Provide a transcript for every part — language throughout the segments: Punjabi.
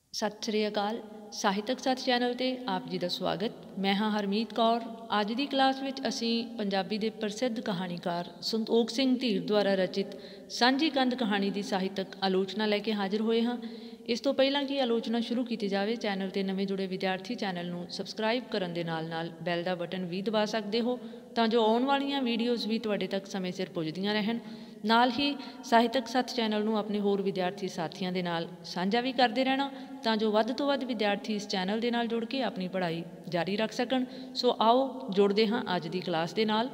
सत श्री अकाल। ਸਾਹਿਤਕ ਸੱਥ ਚੈਨਲ ਤੇ ਆਪ ਜੀ ਦਾ ਸਵਾਗਤ। ਮੈਂ ਹਾਂ ਹਰਮੀਤ ਕੌਰ। ਅੱਜ ਦੀ ਕਲਾਸ ਵਿੱਚ ਅਸੀਂ ਪੰਜਾਬੀ ਦੇ ਪ੍ਰਸਿੱਧ ਕਹਾਣੀਕਾਰ ਸੰਤੋਖ ਸਿੰਘ ਧੀਰ ਦੁਆਰਾ ਰਚਿਤ ਸਾਂਝੀ ਕੰਧ ਕਹਾਣੀ ਦੀ ਸਾਹਿਤਕ ਆਲੋਚਨਾ ਲੈ ਕੇ ਹਾਜ਼ਰ ਹੋਏ ਹਾਂ। ਇਸ ਤੋਂ ਪਹਿਲਾਂ ਕਿ ਆਲੋਚਨਾ ਸ਼ੁਰੂ ਕੀਤੀ ਜਾਵੇ, ਚੈਨਲ ਤੇ ਨਵੇਂ ਜੁੜੇ ਵਿਦਿਆਰਥੀ ਚੈਨਲ ਨੂੰ ਸਬਸਕ੍ਰਾਈਬ ਕਰਨ ਦੇ ਨਾਲ ਬੈਲ ਦਾ ਬਟਨ ਵੀ ਦਬਾ ਸਕਦੇ ਹੋ ਤਾਂ ਜੋ ਆਉਣ ਵਾਲੀਆਂ ਵੀਡੀਓਜ਼ ਵੀ ਤੁਹਾਡੇ ਤੱਕ ਸਮੇਂ ਸਿਰ ਪੁੱਜਦੀਆਂ ਰਹਿਣ। ਨਾਲ ਹੀ ਸਾਹਿਤਕ ਸੱਥ ਚੈਨਲ ਨੂੰ ਆਪਣੇ ਹੋਰ ਵਿਦਿਆਰਥੀ ਸਾਥੀਆਂ ਦੇ ਨਾਲ ਸਾਂਝਾ ਵੀ ਕਰਦੇ ਰਹਿਣਾ ਤਾਂ ਜੋ ਵੱਧ ਤੋਂ ਵੱਧ ਵਿਦਿਆਰਥੀ ਇਸ ਚੈਨਲ ਦੇ ਨਾਲ ਜੁੜ ਕੇ ਆਪਣੀ ਪੜ੍ਹਾਈ ਜਾਰੀ ਰੱਖ ਸਕਣ। ਸੋ ਆਓ ਜੁੜਦੇ ਹਾਂ ਅੱਜ ਦੀ ਕਲਾਸ ਦੇ ਨਾਲ।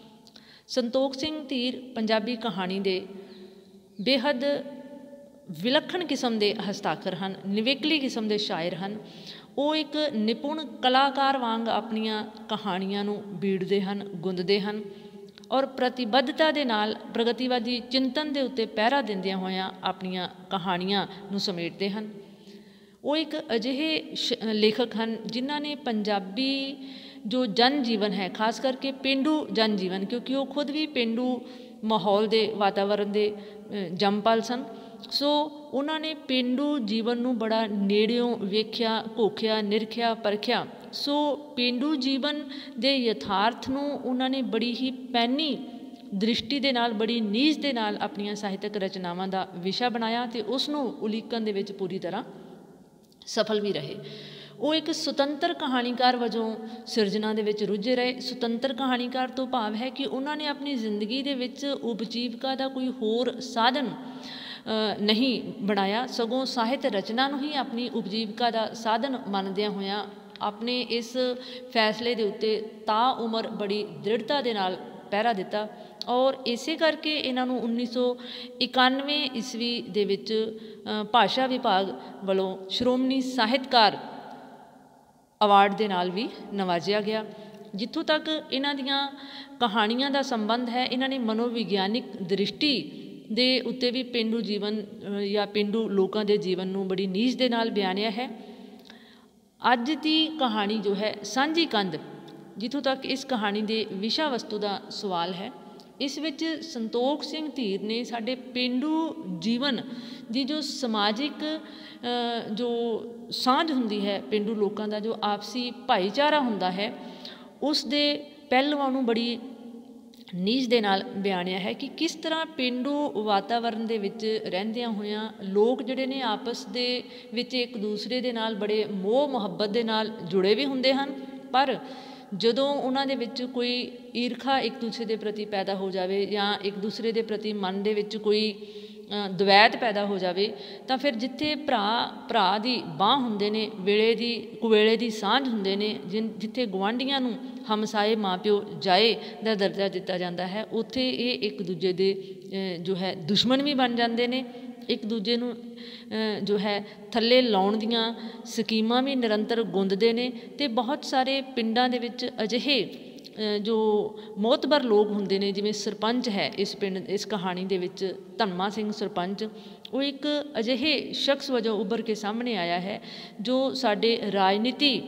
ਸੰਤੋਖ ਸਿੰਘ ਧੀਰ ਪੰਜਾਬੀ ਕਹਾਣੀ ਦੇ ਬੇਹੱਦ ਵਿਲੱਖਣ ਕਿਸਮ ਦੇ ਹਸਤਾਖਰ ਹਨ, ਨਿਵੇਕਲੀ ਕਿਸਮ ਦੇ ਸ਼ਾਇਰ ਹਨ। ਉਹ ਇੱਕ ਨਿਪੁੰਨ ਕਲਾਕਾਰ ਵਾਂਗ ਆਪਣੀਆਂ ਕਹਾਣੀਆਂ ਨੂੰ ਬੀੜਦੇ ਹਨ, ਗੁੰਦਦੇ ਹਨ ਔਰ ਪ੍ਰਤੀਬੱਧਤਾ ਦੇ ਨਾਲ ਪ੍ਰਗਤੀਵਾਦੀ ਚਿੰਤਨ ਦੇ ਉੱਤੇ ਪਹਿਰਾ ਦਿੰਦਿਆਂ ਹੋਇਆਂ ਆਪਣੀਆਂ ਕਹਾਣੀਆਂ ਨੂੰ ਸਮੇਟਦੇ ਹਨ। ਉਹ ਇੱਕ ਅਜਿਹੇ ਲੇਖਕ ਹਨ ਜਿਨ੍ਹਾਂ ਨੇ ਪੰਜਾਬੀ ਜੋ ਜਨ ਜੀਵਨ ਹੈ, ਖਾਸ ਕਰਕੇ ਪੇਂਡੂ ਜਨ ਜੀਵਨ, ਕਿਉਂਕਿ ਉਹ ਖੁਦ ਵੀ ਪੇਂਡੂ ਮਾਹੌਲ ਦੇ ਵਾਤਾਵਰਨ ਦੇ ਜੰਮਪਲ ਸਨ, ਸੋ ਉਹਨਾਂ ਨੇ ਪੇਂਡੂ ਜੀਵਨ ਨੂੰ ਬੜਾ ਨੇੜਿਓਂ ਵੇਖਿਆ, ਘੋਖਿਆ, ਨਿਰਖਿਆ, ਪਰਖਿਆ। ਸੋ ਪੇਂਡੂ ਜੀਵਨ ਦੇ ਯਥਾਰਥ ਨੂੰ ਉਹਨਾਂ ਨੇ ਬੜੀ ਹੀ ਪੈਨੀ ਦ੍ਰਿਸ਼ਟੀ ਦੇ ਨਾਲ, ਬੜੀ ਨੀਝ ਦੇ ਨਾਲ ਆਪਣੀਆਂ ਸਾਹਿਤਕ ਰਚਨਾਵਾਂ ਦਾ ਵਿਸ਼ਾ ਬਣਾਇਆ ਅਤੇ ਉਸ ਨੂੰ ਉਲੀਕਣ ਦੇ ਵਿੱਚ ਪੂਰੀ ਤਰ੍ਹਾਂ ਸਫਲ ਵੀ ਰਹੇ। ਉਹ ਇੱਕ ਸੁਤੰਤਰ ਕਹਾਣੀਕਾਰ ਵਜੋਂ ਸਿਰਜਣਾ ਦੇ ਵਿੱਚ ਰੁੱਝੇ ਰਹੇ। ਸੁਤੰਤਰ ਕਹਾਣੀਕਾਰ ਤੋਂ ਭਾਵ ਹੈ ਕਿ ਉਹਨਾਂ ਨੇ ਆਪਣੀ ਜ਼ਿੰਦਗੀ ਦੇ ਵਿੱਚ ਉਪਜੀਵਕਾ ਦਾ ਕੋਈ ਹੋਰ ਸਾਧਨ ਨਹੀਂ ਬਣਾਇਆ, ਸਗੋਂ ਸਾਹਿਤ ਰਚਨਾ ਨੂੰ ਹੀ ਆਪਣੀ ਉਪਜੀਵਕਾ ਦਾ ਸਾਧਨ ਮੰਨਦਿਆਂ ਹੋਇਆਂ ਆਪਣੇ ਇਸ ਫੈਸਲੇ ਦੇ ਉੱਤੇ ਤਾਉਮਰ ਬੜੀ ਦ੍ਰਿੜਤਾ ਦੇ ਨਾਲ ਪਹਿਰਾ ਦਿੱਤਾ ਔਰ ਇਸੇ ਕਰਕੇ ਇਹਨਾਂ ਨੂੰ 1991 ਈਸਵੀ ਦੇ ਵਿੱਚ ਭਾਸ਼ਾ ਵਿਭਾਗ ਵੱਲੋਂ ਸ਼੍ਰੋਮਣੀ ਸਾਹਿਤਕਾਰ ਅਵਾਰਡ ਦੇ ਨਾਲ ਵੀ ਨਵਾਜਿਆ ਗਿਆ। ਜਿੱਥੋਂ ਤੱਕ ਇਹਨਾਂ ਦੀਆਂ ਕਹਾਣੀਆਂ ਦਾ ਸੰਬੰਧ ਹੈ, ਇਹਨਾਂ ਨੇ ਮਨੋਵਿਗਿਆਨਿਕ ਦ੍ਰਿਸ਼ਟੀ ਦੇ ਉੱਤੇ ਵੀ ਪੇਂਡੂ ਜੀਵਨ ਜਾਂ ਪੇਂਡੂ ਲੋਕਾਂ ਦੇ ਜੀਵਨ ਨੂੰ ਬੜੀ ਨੀਝ ਦੇ ਨਾਲ ਬਿਆਨਿਆ ਹੈ। ਅੱਜ ਦੀ ਕਹਾਣੀ ਜੋ ਹੈ ਸਾਂਝੀ ਕੰਧ, ਜਿੱਥੋਂ ਤੱਕ ਇਸ ਕਹਾਣੀ ਦੇ ਵਿਸ਼ਾ ਵਸਤੂ ਦਾ ਸਵਾਲ ਹੈ, ਇਸ ਵਿੱਚ ਸੰਤੋਖ ਸਿੰਘ ਧੀਰ ਨੇ ਸਾਡੇ ਪੇਂਡੂ ਜੀਵਨ ਦੀ ਜੋ ਸਮਾਜਿਕ ਜੋ ਸਾਂਝ ਹੁੰਦੀ ਹੈ, ਪੇਂਡੂ ਲੋਕਾਂ ਦਾ ਜੋ ਆਪਸੀ ਭਾਈਚਾਰਾ ਹੁੰਦਾ ਹੈ, ਉਸ ਦੇ ਪਹਿਲੂਆਂ ਨੂੰ ਬੜੀ ਨੀਝ ਦੇ ਨਾਲ ਬਿਆਨਿਆ ਹੈ ਕਿ ਕਿਸ ਤਰ੍ਹਾਂ ਪੇਂਡੂ ਵਾਤਾਵਰਨ ਦੇ ਵਿੱਚ ਰਹਿੰਦਿਆਂ ਹੋਇਆਂ ਲੋਕ ਜਿਹੜੇ ਨੇ ਆਪਸ ਦੇ ਵਿੱਚ ਇੱਕ ਦੂਸਰੇ ਦੇ ਨਾਲ ਬੜੇ ਮੋਹ ਮੁਹੱਬਤ ਦੇ ਨਾਲ ਜੁੜੇ ਵੀ ਹੁੰਦੇ ਹਨ, ਪਰ ਜਦੋਂ ਉਹਨਾਂ ਦੇ ਵਿੱਚ ਕੋਈ ਈਰਖਾ ਇੱਕ ਦੂਸਰੇ ਦੇ ਪ੍ਰਤੀ ਪੈਦਾ ਹੋ ਜਾਵੇ ਜਾਂ ਇੱਕ ਦੂਸਰੇ ਦੇ ਪ੍ਰਤੀ ਮਨ ਦੇ ਵਿੱਚ ਕੋਈ ਦਵੈਤ ਪੈਦਾ ਹੋ ਜਾਵੇ ਤਾਂ ਫਿਰ ਜਿੱਥੇ ਭਰਾ ਦੀ ਬਾਂਹ ਹੁੰਦੇ ਨੇ, ਕੁਵੇਲੇ ਦੀ ਸਾਂਝ ਹੁੰਦੇ ਨੇ, ਜਿੱਥੇ ਗੁਆਂਢੀਆਂ ਨੂੰ ਹਮਸਾਏ ਮਾਂ ਪਿਓ ਜਾਏ ਦਾ ਦਰਜਾ ਦਿੱਤਾ ਜਾਂਦਾ ਹੈ, ਉੱਥੇ ਇਹ ਇੱਕ ਦੂਜੇ ਦੇ ਜੋ ਹੈ ਦੁਸ਼ਮਣ ਵੀ ਬਣ ਜਾਂਦੇ ਨੇ। ਇੱਕ ਦੂਜੇ ਨੂੰ ਜੋ ਹੈ ਥੱਲੇ ਲਾਉਣ ਦੀਆਂ ਸਕੀਮਾਂ ਵੀ ਨਿਰੰਤਰ ਗੁੰਦਦੇ ਨੇ ਅਤੇ ਬਹੁਤ ਸਾਰੇ ਪਿੰਡਾਂ ਦੇ ਵਿੱਚ ਅਜਿਹੇ ਜੋ ਮੋਹਤਬਰ ਲੋਕ ਹੁੰਦੇ ਨੇ, ਜਿਵੇਂ ਸਰਪੰਚ ਹੈ ਇਸ ਪਿੰਡ, ਇਸ ਕਹਾਣੀ ਦੇ ਵਿੱਚ ਧੰਮਾ ਸਿੰਘ ਸਰਪੰਚ, ਉਹ ਇੱਕ ਅਜਿਹੇ ਸ਼ਖਸ ਵਜੋਂ ਉੱਭਰ ਕੇ ਸਾਹਮਣੇ ਆਇਆ ਹੈ ਜੋ ਸਾਡੇ ਰਾਜਨੀਤੀ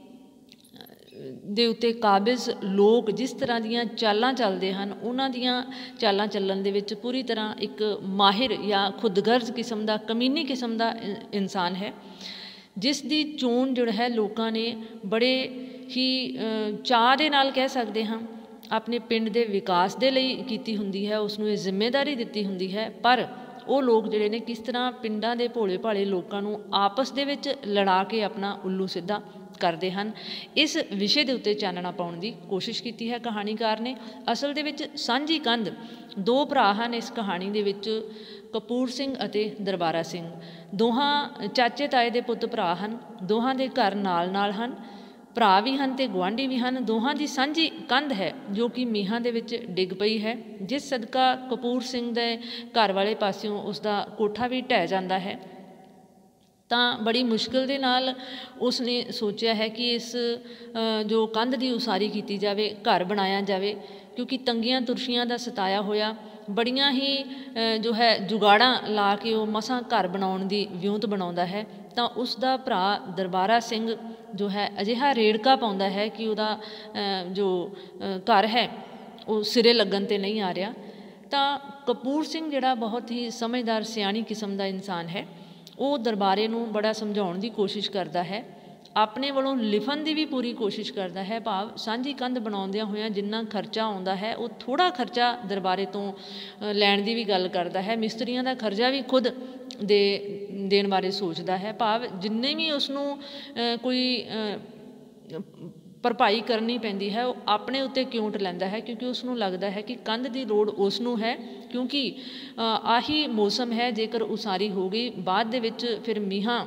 ਦੇ ਉੱਤੇ ਕਾਬਿਜ਼ ਲੋਕ ਜਿਸ ਤਰ੍ਹਾਂ ਦੀਆਂ ਚਾਲਾਂ ਚੱਲਦੇ ਹਨ, ਉਹਨਾਂ ਦੀਆਂ ਚਾਲਾਂ ਚੱਲਣ ਦੇ ਵਿੱਚ ਪੂਰੀ ਤਰ੍ਹਾਂ ਇੱਕ ਮਾਹਿਰ ਜਾਂ ਖੁਦਗਰਜ਼ ਕਿਸਮ ਦਾ, ਕਮੀਨੀ ਕਿਸਮ ਦਾ ਇਨਸਾਨ ਹੈ, ਜਿਸ ਦੀ ਚੋਣ ਜਿਹੜਾ ਹੈ ਲੋਕਾਂ ਨੇ ਬੜੇ ਹੀ ਚਾਅ ਦੇ ਨਾਲ ਕਹਿ ਸਕਦੇ ਹਾਂ ਆਪਣੇ ਪਿੰਡ ਦੇ ਵਿਕਾਸ ਦੇ ਲਈ ਕੀਤੀ ਹੁੰਦੀ ਹੈ, ਉਸ ਨੂੰ ਇਹ ਜ਼ਿੰਮੇਵਾਰੀ ਦਿੱਤੀ ਹੁੰਦੀ ਹੈ। ਪਰ ਉਹ ਲੋਕ ਜਿਹੜੇ ਨੇ ਕਿਸ ਤਰ੍ਹਾਂ ਪਿੰਡਾਂ ਦੇ ਭੋਲੇ ਭਾਲੇ ਲੋਕਾਂ ਨੂੰ ਆਪਸ ਦੇ ਵਿੱਚ ਲੜਾ ਕੇ ਆਪਣਾ ਉੱਲੂ ਸਿੱਧਾ ਕਰਦੇ ਹਨ, ਇਸ ਵਿਸ਼ੇ ਦੇ ਉੱਤੇ ਚਾਨਣਾ ਪਾਉਣ ਦੀ ਕੋਸ਼ਿਸ਼ ਕੀਤੀ ਹੈ ਕਹਾਣੀਕਾਰ ਨੇ। ਅਸਲ ਦੇ ਵਿੱਚ ਸਾਂਝੀ ਕੰਧ, ਦੋ ਭਰਾ ਹਨ ਇਸ ਕਹਾਣੀ ਦੇ ਵਿੱਚ, ਕਪੂਰ ਸਿੰਘ ਅਤੇ ਦਰਬਾਰਾ ਸਿੰਘ। ਦੋਹਾਂ ਚਾਚੇ ਤਾਏ ਦੇ ਪੁੱਤ ਭਰਾ ਹਨ, ਦੋਹਾਂ ਦੇ ਘਰ ਨਾਲ ਹਨ, ਭਰਾ ਵੀ ਹਨ ਅਤੇ ਗੁਆਂਢੀ ਵੀ ਹਨ। ਦੋਹਾਂ ਦੀ ਸਾਂਝੀ ਕੰਧ ਹੈ ਜੋ ਕਿ ਮੀਂਹਾਂ ਦੇ ਵਿੱਚ ਡਿੱਗ ਪਈ ਹੈ, ਜਿਸ ਸਦਕਾ ਕਪੂਰ ਸਿੰਘ ਦੇ ਘਰ ਵਾਲੇ ਪਾਸਿਓਂ ਉਸਦਾ ਕੋਠਾ ਵੀ ਢਹਿ ਜਾਂਦਾ ਹੈ। ਤਾਂ ਬੜੀ ਮੁਸ਼ਕਿਲ ਦੇ ਨਾਲ ਉਸ ਨੇ ਸੋਚਿਆ ਹੈ ਕਿ ਇਸ ਜੋ ਕੰਧ ਦੀ ਉਸਾਰੀ ਕੀਤੀ ਜਾਵੇ, ਘਰ ਬਣਾਇਆ ਜਾਵੇ, ਕਿਉਂਕਿ ਤੰਗੀਆਂ ਤੁਰਸ਼ੀਆਂ ਦਾ ਸਤਾਇਆ ਹੋਇਆ ਬੜੀਆਂ ਹੀ ਜੋ ਹੈ ਜੁਗਾੜਾਂ ਲਾ ਕੇ ਉਹ ਮਸਾਂ ਘਰ ਬਣਾਉਣ ਦੀ ਵਿਉਂਤ ਬਣਾਉਂਦਾ ਹੈ। ਤਾਂ ਉਸ ਦਾ ਭਰਾ ਦਰਬਾਰਾ ਸਿੰਘ ਜੋ ਹੈ ਅਜਿਹਾ ਰੇੜਕਾ ਪਾਉਂਦਾ ਹੈ ਕਿ ਉਹਦਾ ਜੋ ਘਰ ਹੈ ਉਹ ਸਿਰੇ ਲੱਗਣ 'ਤੇ ਨਹੀਂ ਆ ਰਿਹਾ। ਤਾਂ ਕਪੂਰ ਸਿੰਘ ਜਿਹੜਾ ਬਹੁਤ ਹੀ ਸਮਝਦਾਰ ਸਿਆਣੀ ਕਿਸਮ ਦਾ ਇਨਸਾਨ ਹੈ, ਉਹ ਦਰਬਾਰੇ ਨੂੰ ਬੜਾ ਸਮਝਾਉਣ ਦੀ ਕੋਸ਼ਿਸ਼ ਕਰਦਾ ਹੈ, ਆਪਣੇ ਵੱਲੋਂ ਲਿਖਣ ਦੀ ਵੀ ਪੂਰੀ ਕੋਸ਼ਿਸ਼ ਕਰਦਾ ਹੈ। ਭਾਵ ਸਾਂਝੀ ਕੰਧ ਬਣਾਉਂਦਿਆਂ ਹੋਇਆਂ ਜਿੰਨਾ ਖਰਚਾ ਆਉਂਦਾ ਹੈ ਉਹ ਥੋੜ੍ਹਾ ਖਰਚਾ ਦਰਬਾਰੇ ਤੋਂ ਲੈਣ ਦੀ ਵੀ ਗੱਲ ਕਰਦਾ ਹੈ। ਮਿਸਤਰੀਆਂ ਦਾ ਖਰਚਾ ਵੀ ਖੁਦ ਦੇਣ ਬਾਰੇ ਸੋਚਦਾ ਹੈ। ਭਾਵ ਜਿੰਨੇ ਵੀ ਉਸਨੂੰ ਕੋਈ ਭਰਪਾਈ ਕਰਨੀ ਪੈਂਦੀ ਹੈ ਉਹ ਆਪਣੇ ਉੱਤੇ ਕਿਉਂਟ ਲੈਂਦਾ ਹੈ, ਕਿਉਂਕਿ ਉਸਨੂੰ ਲੱਗਦਾ ਹੈ ਕਿ ਕੰਧ ਦੀ ਲੋੜ ਉਸ ਨੂੰ ਹੈ, ਕਿਉਂਕਿ ਆਹੀ ਮੌਸਮ ਹੈ। ਜੇਕਰ ਉਸਾਰੀ ਹੋ ਗਈ ਬਾਅਦ ਦੇ ਵਿੱਚ ਫਿਰ ਮੀਂਹਾਂ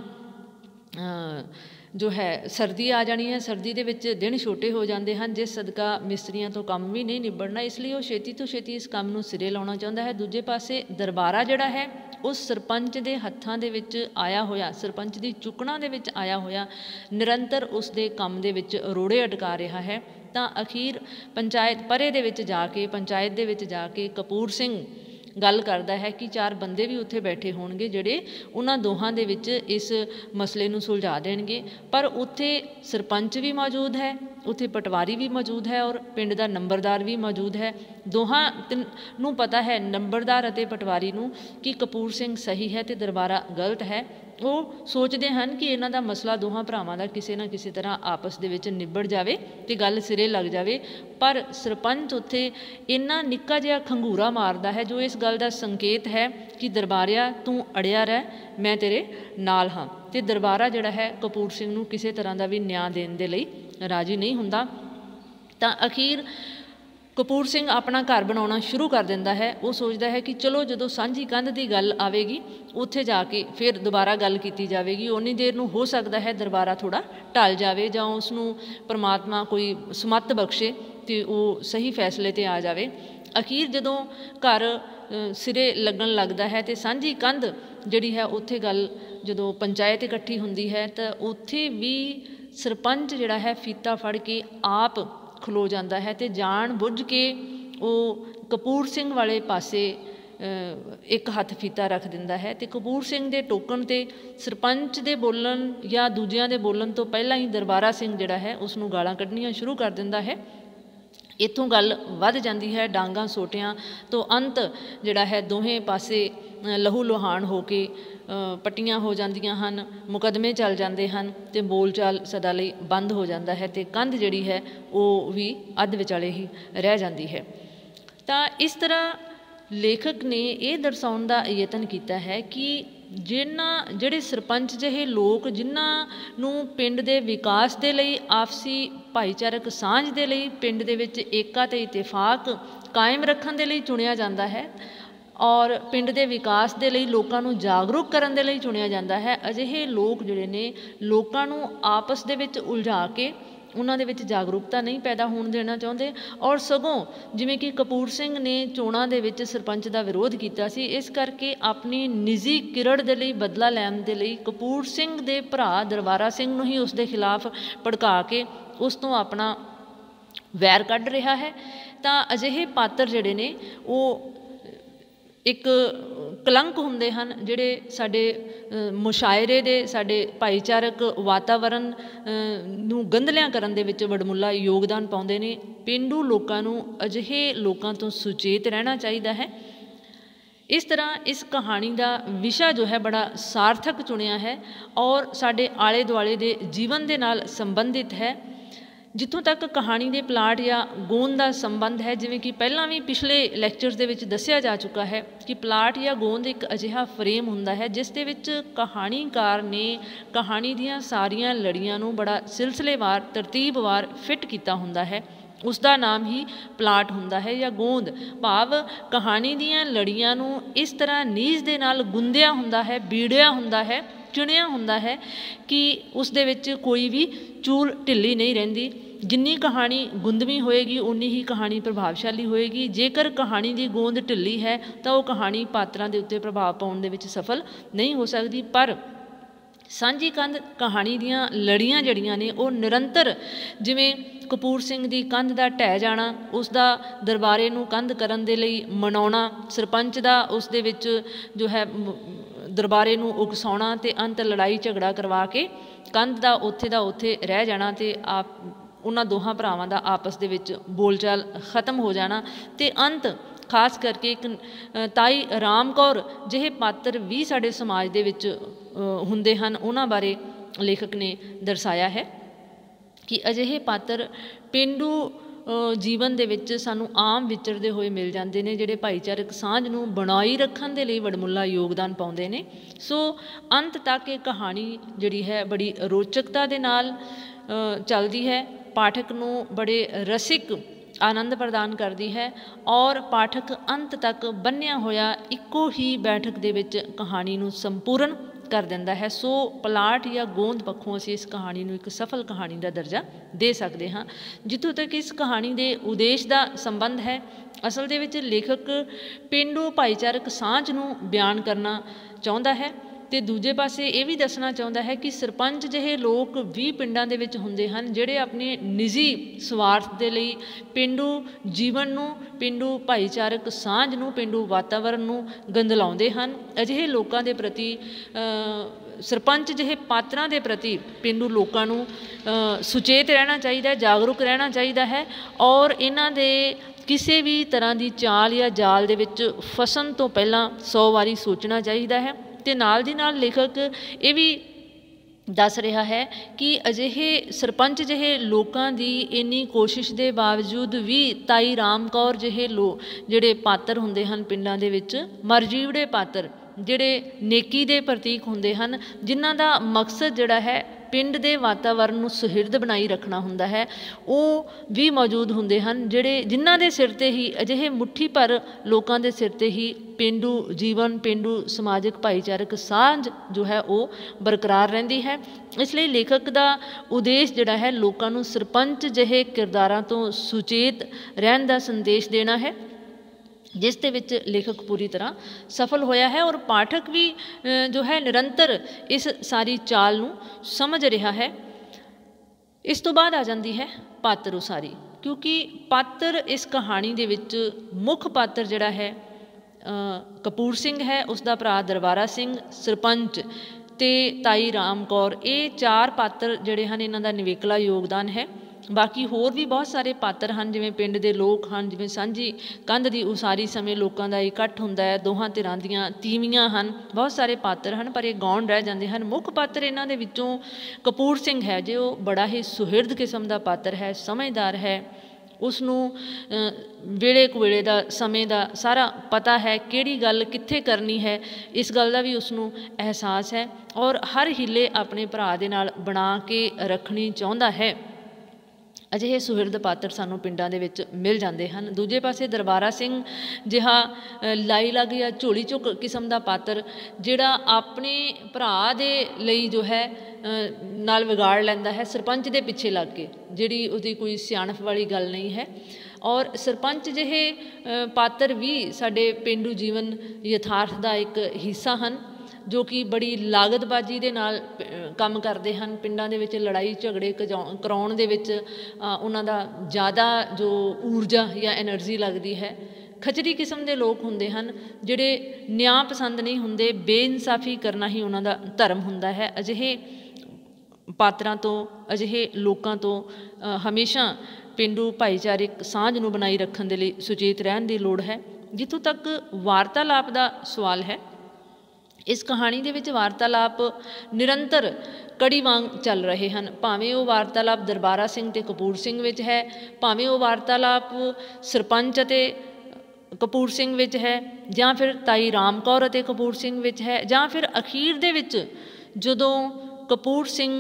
ਜੋ ਹੈ ਸਰਦੀ ਆ ਜਾਣੀ ਹੈ, ਸਰਦੀ ਦੇ ਵਿੱਚ ਦਿਨ ਛੋਟੇ ਹੋ ਜਾਂਦੇ ਹਨ, ਜਿਸ ਸਦਕਾ ਮਿਸਤਰੀਆਂ ਤੋਂ ਕੰਮ ਵੀ ਨਹੀਂ ਨਿਬੜਨਾ। ਇਸ ਲਈ ਉਹ ਛੇਤੀ ਤੋਂ ਛੇਤੀ ਇਸ ਕੰਮ ਨੂੰ ਸਿਰੇ ਲਾਉਣਾ ਚਾਹੁੰਦਾ ਹੈ। ਦੂਜੇ ਪਾਸੇ ਦਰਬਾਰਾ ਜਿਹੜਾ ਹੈ ਉਸ ਸਰਪੰਚ ਦੇ ਹੱਥਾਂ ਦੇ ਵਿੱਚ ਆਇਆ ਹੋਇਆ, ਸਰਪੰਚ ਦੀ ਚੁੱਕਣਾ ਦੇ ਵਿੱਚ ਆਇਆ ਹੋਇਆ ਨਿਰੰਤਰ ਉਸ ਦੇ ਕੰਮ ਦੇ ਵਿੱਚ ਰੋੜੇ ਅਟਕਾ ਰਿਹਾ ਹੈ। ਤਾਂ ਅਖੀਰ ਪੰਚਾਇਤ ਪਰੇ ਦੇ ਵਿੱਚ ਜਾ ਕੇ, ਪੰਚਾਇਤ ਦੇ ਵਿੱਚ ਜਾ ਕੇ ਕਪੂਰ ਸਿੰਘ ਗੱਲ ਕਰਦਾ ਹੈ ਕਿ 4 ਬੰਦੇ ਵੀ ਉੱਥੇ ਬੈਠੇ ਹੋਣਗੇ ਜਿਹੜੇ ਉਹਨਾਂ ਦੋਹਾਂ ਦੇ ਵਿੱਚ ਇਸ ਮਸਲੇ ਨੂੰ ਸੁਲਝਾ ਦੇਣਗੇ। ਪਰ ਉੱਥੇ ਸਰਪੰਚ ਵੀ ਮੌਜੂਦ ਹੈ, ਉੱਥੇ ਪਟਵਾਰੀ ਵੀ ਮੌਜੂਦ ਹੈ ਔਰ ਪਿੰਡ ਦਾ ਨੰਬਰਦਾਰ ਵੀ ਮੌਜੂਦ ਹੈ। ਦੋਹਾਂ ਨੂੰ ਪਤਾ ਹੈ, ਨੰਬਰਦਾਰ ਅਤੇ ਪਟਵਾਰੀ ਨੂੰ, ਕਿ ਕਪੂਰ ਸਿੰਘ ਸਹੀ ਹੈ ਅਤੇ ਦਰਬਾਰਾ ਗਲਤ ਹੈ। ਉਹ ਸੋਚਦੇ ਹਨ ਕਿ ਇਹਨਾਂ ਦਾ ਮਸਲਾ ਦੋਹਾਂ ਭਰਾਵਾਂ ਦਾ ਕਿਸੇ ਨਾ ਕਿਸੇ ਤਰ੍ਹਾਂ ਆਪਸ ਦੇ ਵਿੱਚ ਨਿਬੜ ਜਾਵੇ ਅਤੇ ਗੱਲ ਸਿਰੇ ਲੱਗ ਜਾਵੇ। ਪਰ ਸਰਪੰਚ ਉੱਥੇ ਇੰਨਾ ਨਿੱਕਾ ਜਿਹਾ ਖੰਗੂਰਾ ਮਾਰਦਾ ਹੈ ਜੋ ਇਸ ਗੱਲ ਦਾ ਸੰਕੇਤ ਹੈ ਕਿ ਦਰਬਾਰਿਆ ਤੂੰ ਅੜਿਆ ਰਹਿ, ਮੈਂ ਤੇਰੇ ਨਾਲ ਹਾਂ। ਅਤੇ ਦਰਬਾਰਾ ਜਿਹੜਾ ਹੈ ਕਪੂਰ ਸਿੰਘ ਨੂੰ ਕਿਸੇ ਤਰ੍ਹਾਂ ਦਾ ਵੀ ਨਿਆਂ ਦੇਣ ਦੇ ਲਈ ਰਾਜੀ ਨਹੀਂ ਹੁੰਦਾ। ਤਾਂ ਅਖੀਰ ਕਪੂਰ ਸਿੰਘ ਆਪਣਾ ਘਰ ਬਣਾਉਣਾ ਸ਼ੁਰੂ ਕਰ ਦਿੰਦਾ ਹੈ। ਉਹ ਸੋਚਦਾ ਹੈ ਕਿ ਚਲੋ ਜਦੋਂ ਸਾਂਝੀ ਕੰਧ ਦੀ ਗੱਲ ਆਵੇਗੀ ਉੱਥੇ ਜਾ ਕੇ ਫਿਰ ਦੁਬਾਰਾ ਗੱਲ ਕੀਤੀ ਜਾਵੇਗੀ। ਉਨੀ ਦੇਰ ਨੂੰ ਹੋ ਸਕਦਾ ਹੈ ਦਰਬਾਰਾ ਥੋੜ੍ਹਾ ਢਲ ਜਾਵੇ ਜਾਂ ਉਸ ਨੂੰ ਪਰਮਾਤਮਾ ਕੋਈ ਸਮੱਤ ਬਖਸ਼ੇ ਅਤੇ ਉਹ ਸਹੀ ਫੈਸਲੇ 'ਤੇ ਆ ਜਾਵੇ। ਅਖੀਰ ਜਦੋਂ ਘਰ ਸਿਰੇ ਲੱਗਣ ਲੱਗਦਾ ਹੈ ਅਤੇ ਸਾਂਝੀ ਕੰਧ ਜਿਹੜੀ ਹੈ ਉੱਥੇ ਗੱਲ ਜਦੋਂ ਪੰਚਾਇਤ ਇਕੱਠੀ ਹੁੰਦੀ ਹੈ ਤਾਂ ਉੱਥੇ ਵੀ ਸਰਪੰਚ ਜਿਹੜਾ ਹੈ ਫੀਤਾ ਫੜ ਕੇ ਆਪ ਖਲੋ ਜਾਂਦਾ ਹੈ ਅਤੇ ਜਾਣ ਬੁੱਝ ਕੇ ਉਹ ਕਪੂਰ ਸਿੰਘ ਵਾਲੇ ਪਾਸੇ ਇੱਕ ਹੱਥ ਫੀਤਾ ਰੱਖ ਦਿੰਦਾ ਹੈ ਅਤੇ ਕਪੂਰ ਸਿੰਘ ਦੇ ਟੋਕਣ 'ਤੇ ਸਰਪੰਚ ਦੇ ਬੋਲਣ ਜਾਂ ਦੂਜਿਆਂ ਦੇ ਬੋਲਣ ਤੋਂ ਪਹਿਲਾਂ ਹੀ ਦਰਬਾਰਾ ਸਿੰਘ ਜਿਹੜਾ ਹੈ ਉਸ ਨੂੰ ਗਾਲਾਂ ਕੱਢਣੀਆਂ ਸ਼ੁਰੂ ਕਰ ਦਿੰਦਾ ਹੈ। ਇੱਥੋਂ ਗੱਲ ਵੱਧ ਜਾਂਦੀ ਹੈ ਡਾਂਗਾਂ ਸੋਟਿਆਂ ਤੋਂ, ਅੰਤ ਜਿਹੜਾ ਹੈ ਦੋਹੇ ਪਾਸੇ ਲਹੂ ਲੁਹਾਨ ਹੋ ਕੇ ਪੱਟੀਆਂ ਹੋ ਜਾਂਦੀਆਂ ਹਨ, ਮੁਕੱਦਮੇ ਚੱਲ ਜਾਂਦੇ ਹਨ ਅਤੇ ਬੋਲਚਾਲ ਸਦਾ ਲਈ ਬੰਦ ਹੋ ਜਾਂਦਾ ਹੈ ਅਤੇ ਕੰਧ ਜਿਹੜੀ ਹੈ ਉਹ ਵੀ ਅੱਧ ਵਿਚਾਲੇ ਹੀ ਰਹਿ ਜਾਂਦੀ ਹੈ। ਤਾਂ ਇਸ ਤਰ੍ਹਾਂ ਲੇਖਕ ਨੇ ਇਹ ਦਰਸਾਉਣ ਦਾ ਯਤਨ ਕੀਤਾ ਹੈ ਕਿ ਜਿਹੜੇ ਸਰਪੰਚ ਜਿਹੇ ਲੋਕ ਜਿਨ੍ਹਾਂ ਨੂੰ ਪਿੰਡ ਦੇ ਵਿਕਾਸ ਦੇ ਲਈ, ਆਪਸੀ ਭਾਈਚਾਰਕ ਸਾਂਝ ਦੇ ਲਈ, ਪਿੰਡ ਦੇ ਵਿੱਚ ਏਕਾ ਅਤੇ ਇਤਫਾਕ ਕਾਇਮ ਰੱਖਣ ਦੇ ਲਈ ਚੁਣਿਆ ਜਾਂਦਾ ਹੈ ਔਰ ਪਿੰਡ ਦੇ ਵਿਕਾਸ ਦੇ ਲਈ ਲੋਕਾਂ ਨੂੰ ਜਾਗਰੂਕ ਕਰਨ ਦੇ ਲਈ ਚੁਣਿਆ ਜਾਂਦਾ ਹੈ, ਅਜਿਹੇ ਲੋਕ ਜਿਹੜੇ ਨੇ ਲੋਕਾਂ ਨੂੰ ਆਪਸ ਦੇ ਵਿੱਚ ਉਲਝਾ ਕੇ ਉਹਨਾਂ ਦੇ ਵਿੱਚ ਜਾਗਰੂਕਤਾ ਨਹੀਂ ਪੈਦਾ ਹੋਣ ਦੇਣਾ ਚਾਹੁੰਦੇ ਔਰ ਸਗੋਂ ਜਿਵੇਂ ਕਿ ਕਪੂਰ ਸਿੰਘ ਨੇ ਚੋਣਾਂ ਦੇ ਵਿੱਚ ਸਰਪੰਚ ਦਾ ਵਿਰੋਧ ਕੀਤਾ ਸੀ, ਇਸ ਕਰਕੇ ਆਪਣੀ ਨਿੱਜੀ ਕਿਰੜ ਦੇ ਲਈ ਬਦਲਾ ਲੈਣ ਦੇ ਲਈ ਕਪੂਰ ਸਿੰਘ ਦੇ ਭਰਾ ਦਰਬਾਰਾ ਸਿੰਘ ਨੂੰ ਹੀ ਉਸ ਦੇ ਖਿਲਾਫ ਭੜਕਾ ਕੇ ਉਸ ਤੋਂ ਆਪਣਾ ਵੈਰ ਕੱਢ ਰਿਹਾ ਹੈ। ਤਾਂ ਅਜਿਹੇ ਪਾਤਰ ਜਿਹੜੇ ਨੇ ਉਹ ਇੱਕ ਕਲੰਕ ਹੁੰਦੇ ਹਨ ਜਿਹੜੇ ਸਾਡੇ ਮੁਸ਼ਾਇਰੇ ਦੇ, ਸਾਡੇ ਭਾਈਚਾਰਕ ਵਾਤਾਵਰਨ ਨੂੰ ਗੰਧਲਿਆਂ ਕਰਨ ਦੇ ਵਿੱਚ ਵਡਮੁੱਲਾ ਯੋਗਦਾਨ ਪਾਉਂਦੇ ਨੇ। ਪੇਂਡੂ ਲੋਕਾਂ ਨੂੰ ਅਜਿਹੇ ਲੋਕਾਂ ਤੋਂ ਸੁਚੇਤ ਰਹਿਣਾ ਚਾਹੀਦਾ ਹੈ। ਇਸ ਤਰ੍ਹਾਂ ਇਸ ਕਹਾਣੀ ਦਾ ਵਿਸ਼ਾ ਜੋ ਹੈ ਬੜਾ ਸਾਰਥਕ ਚੁਣਿਆ ਹੈ ਔਰ ਸਾਡੇ ਆਲੇ ਦੁਆਲੇ ਦੇ ਜੀਵਨ ਦੇ ਨਾਲ ਸੰਬੰਧਿਤ ਹੈ। ਜਿੱਥੋਂ ਤੱਕ ਕਹਾਣੀ ਦੇ ਪਲਾਟ ਜਾਂ ਗੋਂਦ ਦਾ ਸੰਬੰਧ ਹੈ, ਜਿਵੇਂ ਕਿ ਪਹਿਲਾਂ ਵੀ ਪਿਛਲੇ ਲੈਕਚਰਸ ਦੇ ਵਿੱਚ ਦੱਸਿਆ ਜਾ ਚੁੱਕਾ ਹੈ ਕਿ ਪਲਾਟ ਜਾਂ ਗੋਂਦ ਇੱਕ ਅਜਿਹਾ ਫਰੇਮ ਹੁੰਦਾ ਹੈ ਜਿਸ ਦੇ ਵਿੱਚ ਕਹਾਣੀਕਾਰ ਨੇ ਕਹਾਣੀ ਦੀਆਂ ਸਾਰੀਆਂ ਲੜੀਆਂ ਨੂੰ ਬੜਾ ਸਿਲਸਿਲੇਵਾਰ, ਤਰਤੀਬਵਾਰ ਫਿੱਟ ਕੀਤਾ ਹੁੰਦਾ ਹੈ। ਉਸ ਦਾ ਨਾਮ ਹੀ ਪਲਾਟ ਹੁੰਦਾ ਹੈ ਜਾਂ ਗੋਂਦ, ਭਾਵ ਕਹਾਣੀ ਦੀਆਂ ਲੜੀਆਂ ਨੂੰ ਇਸ ਤਰ੍ਹਾਂ ਨੀਜ਼ ਦੇ ਨਾਲ ਗੁੰਦਿਆ ਹੁੰਦਾ ਹੈ, ਬੀੜਿਆ ਹੁੰਦਾ ਹੈ, ਚੁਣਿਆ ਹੁੰਦਾ ਹੈ ਕਿ ਉਸ ਦੇ ਵਿੱਚ ਕੋਈ ਵੀ ਚੂਲ ਢਿੱਲੀ ਨਹੀਂ ਰਹਿੰਦੀ। ਜਿੰਨੀ ਕਹਾਣੀ ਗੁੰਦਵੀਂ ਹੋਏਗੀ ਉਨੀ ਹੀ ਕਹਾਣੀ ਪ੍ਰਭਾਵਸ਼ਾਲੀ ਹੋਏਗੀ। ਜੇਕਰ ਕਹਾਣੀ ਦੀ ਗੋਂਦ ਢਿੱਲੀ ਹੈ ਤਾਂ ਉਹ ਕਹਾਣੀ ਪਾਤਰਾਂ ਦੇ ਉੱਤੇ ਪ੍ਰਭਾਵ ਪਾਉਣ ਦੇ ਵਿੱਚ ਸਫਲ ਨਹੀਂ ਹੋ ਸਕਦੀ। ਪਰ ਸਾਂਝੀ ਕੰਧ ਕਹਾਣੀ ਦੀਆਂ ਲੜੀਆਂ ਜਿਹੜੀਆਂ ਨੇ ਉਹ ਨਿਰੰਤਰ, ਜਿਵੇਂ ਕਪੂਰ ਸਿੰਘ ਦੀ ਕੰਧ ਦਾ ਢਹਿ ਜਾਣਾ, ਉਸ ਦਾ ਦਰਬਾਰੇ ਨੂੰ ਕੰਧ ਕਰਨ ਦੇ ਲਈ ਮਨਾਉਣਾ, ਸਰਪੰਚ ਦਾ ਉਸ ਦੇ ਵਿੱਚ ਜੋ ਹੈ ਦਰਬਾਰੇ ਨੂੰ ਉਕਸਾਉਣਾ ਅਤੇ ਅੰਤ ਲੜਾਈ ਝਗੜਾ ਕਰਵਾ ਕੇ ਕੰਧ ਦਾ ਉੱਥੇ ਰਹਿ ਜਾਣਾ ਅਤੇ ਉਹਨਾਂ ਦੋਹਾਂ ਭਰਾਵਾਂ ਦਾ ਆਪਸ ਦੇ ਵਿੱਚ ਬੋਲਚਾਲ ਖਤਮ ਹੋ ਜਾਣਾ ਅਤੇ ਅੰਤ ਖਾਸ ਕਰਕੇ ਇੱਕ ਤਾਈ ਰਾਮ ਕੌਰ ਜਿਹੇ ਪਾਤਰ ਵੀ ਸਾਡੇ ਸਮਾਜ ਦੇ ਵਿੱਚ ਹੁੰਦੇ ਹਨ, ਉਹਨਾਂ ਬਾਰੇ ਲੇਖਕ ਨੇ ਦਰਸਾਇਆ ਹੈ ਕਿ ਅਜਿਹੇ ਪਾਤਰ ਪੇਂਡੂ ਜੀਵਨ ਦੇ ਵਿੱਚ ਸਾਨੂੰ ਆਮ ਵਿਚਰਦੇ ਹੋਏ ਮਿਲ ਜਾਂਦੇ ਨੇ, ਜਿਹੜੇ ਭਾਈਚਾਰਕ ਸਾਂਝ ਨੂੰ ਬਣਾਈ ਰੱਖਣ ਦੇ ਲਈ ਵਡਮੁੱਲਾ ਯੋਗਦਾਨ ਪਾਉਂਦੇ ਨੇ। ਸੋ ਅੰਤ ਤੱਕ ਇਹ ਕਹਾਣੀ ਜਿਹੜੀ ਹੈ ਬੜੀ ਰੋਚਕਤਾ ਦੇ ਨਾਲ ਚੱਲਦੀ ਹੈ, ਪਾਠਕ ਨੂੰ ਬੜੇ ਰਸਿਕ ਆਨੰਦ ਪ੍ਰਦਾਨ ਕਰਦੀ ਹੈ ਔਰ ਪਾਠਕ ਅੰਤ ਤੱਕ ਬੰਨ੍ਹਿਆ ਹੋਇਆ ਇੱਕੋ ਹੀ ਬੈਠਕ ਦੇ ਵਿੱਚ ਕਹਾਣੀ ਨੂੰ ਸੰਪੂਰਨ ਕਰ ਦਿੰਦਾ ਹੈ। ਸੋ ਪਲਾਟ ਜਾਂ ਗੋਂਦ ਪੱਖੋਂ ਅਸੀਂ ਇਸ ਕਹਾਣੀ ਨੂੰ ਇੱਕ ਸਫਲ ਕਹਾਣੀ ਦਾ ਦਰਜਾ ਦੇ ਸਕਦੇ ਹਾਂ। ਜਿੱਥੋਂ ਤੱਕ ਇਸ ਕਹਾਣੀ ਦੇ ਉਦੇਸ਼ ਦਾ ਸੰਬੰਧ ਹੈ, ਅਸਲ ਦੇ ਵਿੱਚ ਲੇਖਕ ਪੇਂਡੂ ਭਾਈਚਾਰਕ ਸਾਂਝ ਨੂੰ ਬਿਆਨ ਕਰਨਾ ਚਾਹੁੰਦਾ ਹੈ ਅਤੇ ਦੂਜੇ ਪਾਸੇ ਇਹ ਵੀ ਦੱਸਣਾ ਚਾਹੁੰਦਾ ਹੈ ਕਿ ਸਰਪੰਚ ਜਿਹੇ ਲੋਕ ਵੀ ਪਿੰਡਾਂ ਦੇ ਵਿੱਚ ਹੁੰਦੇ ਹਨ, ਜਿਹੜੇ ਆਪਣੇ ਨਿੱਜੀ ਸਵਾਰਥ ਦੇ ਲਈ ਪੇਂਡੂ ਜੀਵਨ ਨੂੰ, ਪੇਂਡੂ ਭਾਈਚਾਰਕ ਸਾਂਝ ਨੂੰ, ਪੇਂਡੂ ਵਾਤਾਵਰਨ ਨੂੰ ਗੰਦਲਾਉਂਦੇ ਹਨ। ਅਜਿਹੇ ਲੋਕਾਂ ਦੇ ਪ੍ਰਤੀ, ਸਰਪੰਚ ਜਿਹੇ ਪਾਤਰਾਂ ਦੇ ਪ੍ਰਤੀ ਪੇਂਡੂ ਲੋਕਾਂ ਨੂੰ ਸੁਚੇਤ ਰਹਿਣਾ ਚਾਹੀਦਾ, ਜਾਗਰੂਕ ਰਹਿਣਾ ਚਾਹੀਦਾ ਹੈ ਔਰ ਇਹਨਾਂ ਦੇ ਕਿਸੇ ਵੀ ਤਰ੍ਹਾਂ ਦੀ ਚਾਲ ਜਾਂ ਜਾਲ ਦੇ ਵਿੱਚ ਫਸਣ ਤੋਂ ਪਹਿਲਾਂ 100 ਵਾਰੀ ਸੋਚਣਾ ਚਾਹੀਦਾ ਹੈ। ਅਤੇ ਨਾਲ ਦੀ ਨਾਲ ਲੇਖਕ ਇਹ ਵੀ ਦੱਸ ਰਿਹਾ ਹੈ ਕਿ ਅਜਿਹੇ ਸਰਪੰਚ ਜਿਹੇ ਲੋਕਾਂ ਦੀ ਇੰਨੀ ਕੋਸ਼ਿਸ਼ ਦੇ ਬਾਵਜੂਦ ਵੀ ਤਾਈ ਰਾਮ ਕੌਰ ਜਿਹੇ ਜਿਹੜੇ ਪਾਤਰ ਹੁੰਦੇ ਹਨ ਪਿੰਡਾਂ ਦੇ ਵਿੱਚ, ਮਰਜੀਵੜੇ ਪਾਤਰ ਜਿਹੜੇ ਨੇਕੀ ਦੇ ਪ੍ਰਤੀਕ ਹੁੰਦੇ ਹਨ, ਜਿਨ੍ਹਾਂ ਦਾ ਮਕਸਦ ਜਿਹੜਾ ਹੈ ਪਿੰਡ ਦੇ ਵਾਤਾਵਰਨ ਨੂੰ ਸੁਹਿਰਦ ਬਣਾਈ ਰੱਖਣਾ ਹੁੰਦਾ ਹੈ, ਉਹ ਵੀ ਮੌਜੂਦ ਹੁੰਦੇ ਹਨ, ਜਿਨ੍ਹਾਂ ਦੇ ਸਿਰ 'ਤੇ ਹੀ, ਅਜਿਹੇ ਮੁੱਠੀ ਭਰ ਲੋਕਾਂ ਦੇ ਸਿਰ 'ਤੇ ਹੀ ਪੇਂਡੂ ਜੀਵਨ, ਪੇਂਡੂ ਸਮਾਜਿਕ ਭਾਈਚਾਰਕ ਸਾਂਝ ਜੋ ਹੈ ਉਹ ਬਰਕਰਾਰ ਰਹਿੰਦੀ ਹੈ। ਇਸ ਲਈ ਲੇਖਕ ਦਾ ਉਦੇਸ਼ ਜਿਹੜਾ ਹੈ ਲੋਕਾਂ ਨੂੰ ਸਰਪੰਚ ਜਿਹੇ ਕਿਰਦਾਰਾਂ ਤੋਂ ਸੁਚੇਤ ਰਹਿਣ ਦਾ ਸੰਦੇਸ਼ ਦੇਣਾ ਹੈ, ਜਿਸ ਦੇ ਵਿੱਚ ਲੇਖਕ ਪੂਰੀ ਤਰ੍ਹਾਂ ਸਫਲ ਹੋਇਆ ਹੈ ਔਰ ਪਾਠਕ ਵੀ ਜੋ ਹੈ ਨਿਰੰਤਰ ਇਸ ਸਾਰੀ ਚਾਲ ਨੂੰ ਸਮਝ ਰਿਹਾ ਹੈ। ਇਸ ਤੋਂ ਬਾਅਦ ਆ ਜਾਂਦੀ ਹੈ ਪਾਤਰ ਉਸਾਰੀ, ਕਿਉਂਕਿ ਪਾਤਰ ਇਸ ਕਹਾਣੀ ਦੇ ਵਿੱਚ ਮੁੱਖ ਪਾਤਰ ਜਿਹੜਾ ਹੈ ਕਪੂਰ ਸਿੰਘ ਹੈ, ਉਸ ਦਾ ਭਰਾ ਦਰਬਾਰਾ ਸਿੰਘ, ਸਰਪੰਚ ਅਤੇ ਤਾਈ ਰਾਮ ਕੌਰ, ਇਹ 4 ਪਾਤਰ ਜਿਹੜੇ ਹਨ ਇਹਨਾਂ ਦਾ ਨਿਵੇਕਲਾ ਯੋਗਦਾਨ ਹੈ। ਬਾਕੀ ਹੋਰ ਵੀ ਬਹੁਤ ਸਾਰੇ ਪਾਤਰ ਹਨ, ਜਿਵੇਂ ਪਿੰਡ ਦੇ ਲੋਕ ਹਨ, ਜਿਵੇਂ ਸਾਂਝੀ ਕੰਧ ਦੀ ਉਸਾਰੀ ਸਮੇਂ ਲੋਕਾਂ ਦਾ ਇਕੱਠ ਹੁੰਦਾ ਹੈ, ਦੋਹਾਂ ਧਿਰਾਂ ਦੀਆਂ ਤੀਵੀਆਂ ਹਨ, ਬਹੁਤ ਸਾਰੇ ਪਾਤਰ ਹਨ ਪਰ ਇਹ ਗੌਣ ਰਹਿ ਜਾਂਦੇ ਹਨ। ਮੁੱਖ ਪਾਤਰ ਇਹਨਾਂ ਦੇ ਵਿੱਚੋਂ ਕਪੂਰ ਸਿੰਘ ਹੈ, ਜੇ ਉਹ ਬੜਾ ਹੀ ਸੁਹਿਰਦ ਕਿਸਮ ਦਾ ਪਾਤਰ ਹੈ, ਸਮਝਦਾਰ ਹੈ, ਉਸ ਨੂੰ ਵੇਲੇ ਕੁਵੇਲੇ ਦਾ, ਸਮੇਂ ਦਾ ਸਾਰਾ ਪਤਾ ਹੈ, ਕਿਹੜੀ ਗੱਲ ਕਿੱਥੇ ਕਰਨੀ ਹੈ, ਇਸ ਗੱਲ ਦਾ ਵੀ ਉਸ ਨੂੰ ਅਹਿਸਾਸ ਹੈ ਔਰ ਹਰ ਹੀਲੇ ਆਪਣੇ ਭਰਾ ਦੇ ਨਾਲ ਬਣਾ ਕੇ ਰੱਖਣੀ ਚਾਹੁੰਦਾ ਹੈ। ਅਜਿਹੇ ਸੁਹਿਰਦ ਪਾਤਰ ਸਾਨੂੰ ਪਿੰਡਾਂ ਦੇ ਵਿੱਚ ਮਿਲ ਜਾਂਦੇ ਹਨ। ਦੂਜੇ ਪਾਸੇ ਦਰਬਾਰਾ ਸਿੰਘ ਜਿਹਾ ਲਾਈ ਲੱਗ ਜਾਂ ਝੋਲੀ ਝੁੱਕ ਕਿਸਮ ਦਾ ਪਾਤਰ, ਜਿਹੜਾ ਆਪਣੇ ਭਰਾ ਦੇ ਲਈ ਜੋ ਹੈ ਨਾਲ ਵਿਗਾੜ ਲੈਂਦਾ ਹੈ ਸਰਪੰਚ ਦੇ ਪਿੱਛੇ ਲੱਗ ਕੇ, ਜਿਹੜੀ ਉਹਦੀ ਕੋਈ ਸਿਆਣਪ ਵਾਲੀ ਗੱਲ ਨਹੀਂ ਹੈ। ਔਰ ਸਰਪੰਚ ਜਿਹੇ ਪਾਤਰ ਵੀ ਸਾਡੇ ਪੇਂਡੂ ਜੀਵਨ ਯਥਾਰਥ ਦਾ ਇੱਕ ਹਿੱਸਾ ਹਨ, ਜੋ ਕਿ ਬੜੀ ਲਾਗਤਬਾਜ਼ੀ ਦੇ ਨਾਲ ਕੰਮ ਕਰਦੇ ਹਨ। ਪਿੰਡਾਂ ਦੇ ਵਿੱਚ ਲੜਾਈ ਝਗੜੇ ਕਰਾਉਣ ਦੇ ਵਿੱਚ ਉਹਨਾਂ ਦਾ ਜ਼ਿਆਦਾ ਜੋ ਊਰਜਾ ਜਾਂ ਐਨਰਜੀ ਲੱਗਦੀ ਹੈ। ਖਚਰੀ ਕਿਸਮ ਦੇ ਲੋਕ ਹੁੰਦੇ ਹਨ, ਜਿਹੜੇ ਨਿਆਂ ਪਸੰਦ ਨਹੀਂ ਹੁੰਦੇ, ਬੇਇਨਸਾਫੀ ਕਰਨਾ ਹੀ ਉਹਨਾਂ ਦਾ ਧਰਮ ਹੁੰਦਾ ਹੈ। ਅਜਿਹੇ ਪਾਤਰਾਂ ਤੋਂ, ਅਜਿਹੇ ਲੋਕਾਂ ਤੋਂ ਹਮੇਸ਼ਾ ਪੇਂਡੂ ਭਾਈਚਾਰਕ ਸਾਂਝ ਨੂੰ ਬਣਾਈ ਰੱਖਣ ਦੇ ਲਈ ਸੁਚੇਤ ਰਹਿਣ ਦੀ ਲੋੜ ਹੈ। ਜਿੱਥੋਂ ਤੱਕ ਵਾਰਤਾਲਾਪ ਦਾ ਸਵਾਲ ਹੈ, ਇਸ ਕਹਾਣੀ ਦੇ ਵਿੱਚ ਵਾਰਤਾਲਾਪ ਨਿਰੰਤਰ ਕੜੀ ਵਾਂਗ ਚੱਲ ਰਹੇ ਹਨ। ਭਾਵੇਂ ਉਹ ਵਾਰਤਾਲਾਪ ਦਰਬਾਰਾ ਸਿੰਘ ਅਤੇ ਕਪੂਰ ਸਿੰਘ ਵਿੱਚ ਹੈ, ਭਾਵੇਂ ਉਹ ਵਾਰਤਾਲਾਪ ਸਰਪੰਚ ਅਤੇ ਕਪੂਰ ਸਿੰਘ ਵਿੱਚ ਹੈ, ਜਾਂ ਫਿਰ ਤਾਈ ਰਾਮ ਕੌਰ ਅਤੇ ਕਪੂਰ ਸਿੰਘ ਵਿੱਚ ਹੈ, ਜਾਂ ਫਿਰ ਅਖੀਰ ਦੇ ਵਿੱਚ ਜਦੋਂ ਕਪੂਰ ਸਿੰਘ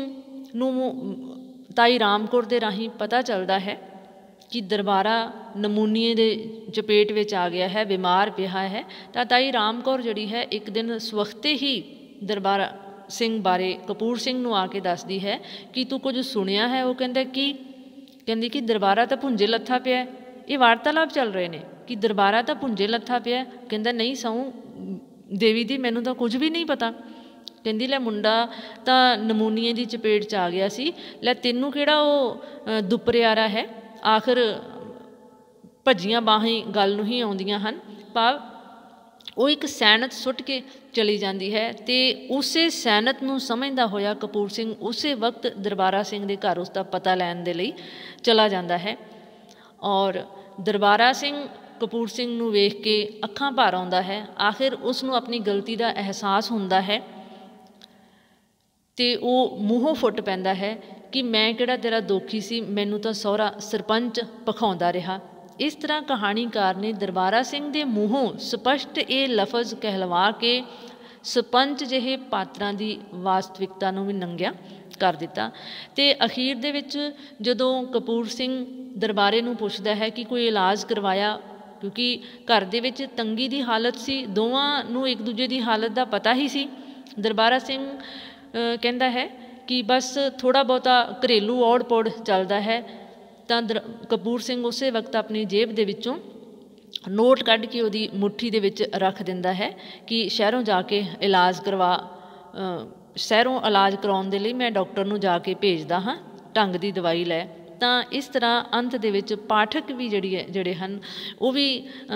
ਨੂੰ ਤਾਈ ਰਾਮ ਕੌਰ ਦੇ ਰਾਹੀਂ ਪਤਾ ਚੱਲਦਾ ਹੈ ਕਿ ਦਰਬਾਰਾ ਨਮੂਨੀਏ ਦੇ ਚਪੇਟ ਵਿੱਚ ਆ ਗਿਆ ਹੈ, ਬਿਮਾਰ ਪਿਆ ਹੈ, ਤਾਂ ਤਾਈ ਰਾਮ ਕੌਰ ਜਿਹੜੀ ਹੈ ਇੱਕ ਦਿਨ ਸਵਖਤੇ ਹੀ ਦਰਬਾਰਾ ਸਿੰਘ ਬਾਰੇ ਕਪੂਰ ਸਿੰਘ ਨੂੰ ਆ ਕੇ ਦੱਸਦੀ ਹੈ ਕਿ ਤੂੰ ਕੁਝ ਸੁਣਿਆ ਹੈ। ਉਹ ਕਹਿੰਦਾ ਕੀ? ਕਹਿੰਦੀ ਕਿ ਦਰਬਾਰਾ ਤਾਂ ਭੁੰਜੇ ਲੱਥਾ ਪਿਆ। ਇਹ ਵਾਰਤਾਲਾਪ ਚੱਲ ਰਹੇ ਨੇ ਕਿ ਦਰਬਾਰਾ ਤਾਂ ਭੁੰਜੇ ਲੱਥਾ ਪਿਆ। ਕਹਿੰਦਾ ਨਹੀਂ ਸਹੁੰ ਦੇਵੀ ਦੀ, ਮੈਨੂੰ ਤਾਂ ਕੁਝ ਵੀ ਨਹੀਂ ਪਤਾ। ਕਹਿੰਦੀ ਲੈ ਮੁੰਡਾ ਤਾਂ ਨਮੂਨੀਏ ਦੀ ਚਪੇਟ 'ਚ ਆ ਗਿਆ ਸੀ, ਲੈ ਤੈਨੂੰ ਕਿਹੜਾ ਉਹ ਦੁਪਰਿਆਰਾ ਹੈ, ਆਖਰ ਭੱਜੀਆਂ ਬਾਹਾਂ ਹੀ ਗੱਲ ਨੂੰ ਹੀ ਆਉਂਦੀਆਂ ਹਨ। ਭਾਵ ਉਹ ਇੱਕ ਸੈਨਤ ਸੁੱਟ ਕੇ ਚਲੀ ਜਾਂਦੀ ਹੈ ਅਤੇ ਉਸੇ ਸੈਨਤ ਨੂੰ ਸਮਝਦਾ ਹੋਇਆ ਕਪੂਰ ਸਿੰਘ ਉਸੇ ਵਕਤ ਦਰਬਾਰਾ ਸਿੰਘ ਦੇ ਘਰ ਉਸ ਦਾ ਪਤਾ ਲੈਣ ਦੇ ਲਈ ਚਲਾ ਜਾਂਦਾ ਹੈ। ਔਰ ਦਰਬਾਰਾ ਸਿੰਘ ਕਪੂਰ ਸਿੰਘ ਨੂੰ ਵੇਖ ਕੇ ਅੱਖਾਂ ਭਰ ਆਉਂਦਾ ਹੈ। ਆਖਿਰ ਉਸ ਨੂੰ ਆਪਣੀ ਗਲਤੀ ਦਾ ਅਹਿਸਾਸ ਹੁੰਦਾ ਹੈ ਅਤੇ ਉਹ ਮੂੰਹੋਂ ਫੁੱਟ ਪੈਂਦਾ ਹੈ ਕਿ ਮੈਂ ਕਿਹੜਾ ਤੇਰਾ ਦੋਖੀ ਸੀ, ਮੈਨੂੰ ਤਾਂ ਸਹੁਰਾ ਸਰਪੰਚ ਭਖਾਉਂਦਾ ਰਿਹਾ। ਇਸ ਤਰ੍ਹਾਂ ਕਹਾਣੀਕਾਰ ਨੇ ਦਰਬਾਰਾ ਸਿੰਘ ਦੇ ਮੂੰਹੋਂ ਸਪਸ਼ਟ ਇਹ ਲਫ਼ਜ਼ ਕਹਿਲਵਾ ਕੇ ਸਰਪੰਚ ਜਿਹੇ ਪਾਤਰਾਂ ਦੀ ਵਾਸਤਵਿਕਤਾ ਨੂੰ ਵੀ ਨੰਗਿਆ ਕਰ ਦਿੱਤਾ। ਅਤੇ ਅਖੀਰ ਦੇ ਵਿੱਚ ਜਦੋਂ ਕਪੂਰ ਸਿੰਘ ਦਰਬਾਰੇ ਨੂੰ ਪੁੱਛਦਾ ਹੈ ਕਿ ਕੋਈ ਇਲਾਜ ਕਰਵਾਇਆ, ਕਿਉਂਕਿ ਘਰ ਦੇ ਵਿੱਚ ਤੰਗੀ ਦੀ ਹਾਲਤ ਸੀ, ਦੋਵਾਂ ਨੂੰ ਇੱਕ ਦੂਜੇ ਦੀ ਹਾਲਤ ਦਾ ਪਤਾ ਹੀ ਸੀ। ਦਰਬਾਰਾ ਸਿੰਘ ਕਹਿੰਦਾ ਹੈ ਕਿ ਬਸ ਥੋੜ੍ਹਾ ਬਹੁਤਾ ਘਰੇਲੂ ਔੜ ਪੌੜ ਚੱਲਦਾ ਹੈ। ਤਾਂ ਕਪੂਰ ਸਿੰਘ ਉਸੇ ਵਕਤ ਆਪਣੀ ਜੇਬ ਦੇ ਵਿੱਚੋਂ ਨੋਟ ਕੱਢ ਕੇ ਉਹਦੀ ਮੁੱਠੀ ਦੇ ਵਿੱਚ ਰੱਖ ਦਿੰਦਾ ਹੈ ਕਿ ਸ਼ਹਿਰੋਂ ਜਾ ਕੇ ਇਲਾਜ ਸ਼ਹਿਰੋਂ ਇਲਾਜ ਕਰਵਾਉਣ ਦੇ ਲਈ ਮੈਂ ਡਾਕਟਰ ਨੂੰ ਜਾ ਕੇ ਭੇਜਦਾ ਹਾਂ, ਢੰਗ ਦੀ ਦਵਾਈ ਲੈ। ਤਾਂ ਇਸ ਤਰ੍ਹਾਂ ਅੰਤ ਦੇ ਵਿੱਚ ਪਾਠਕ ਵੀ ਜਿਹੜੇ ਹਨ ਉਹ ਵੀ